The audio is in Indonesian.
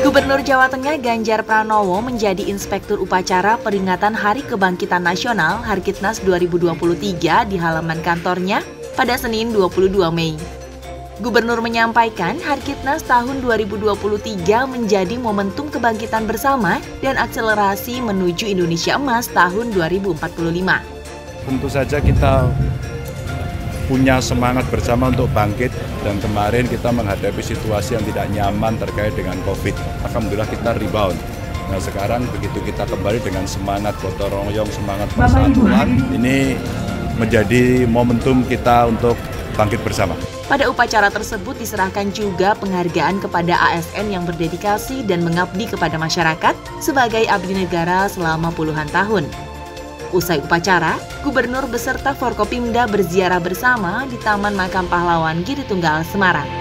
Gubernur Jawa Tengah Ganjar Pranowo menjadi inspektur upacara peringatan Hari Kebangkitan Nasional Harkitnas 2023 di halaman kantornya pada Senin 22 Mei. Gubernur menyampaikan Harkitnas tahun 2023 menjadi momentum kebangkitan bersama dan akselerasi menuju Indonesia Emas tahun 2045. Tentu saja kita punya semangat bersama untuk bangkit, dan kemarin kita menghadapi situasi yang tidak nyaman terkait dengan COVID. Alhamdulillah kita rebound. Nah sekarang begitu kita kembali dengan semangat gotong royong, semangat persatuan, ini menjadi momentum kita untuk bangkit bersama. Pada upacara tersebut diserahkan juga penghargaan kepada ASN yang berdedikasi dan mengabdi kepada masyarakat sebagai abdi negara selama puluhan tahun. Usai upacara, Gubernur beserta Forkopimda berziarah bersama di Taman Makam Pahlawan Giri Tunggal, Semarang.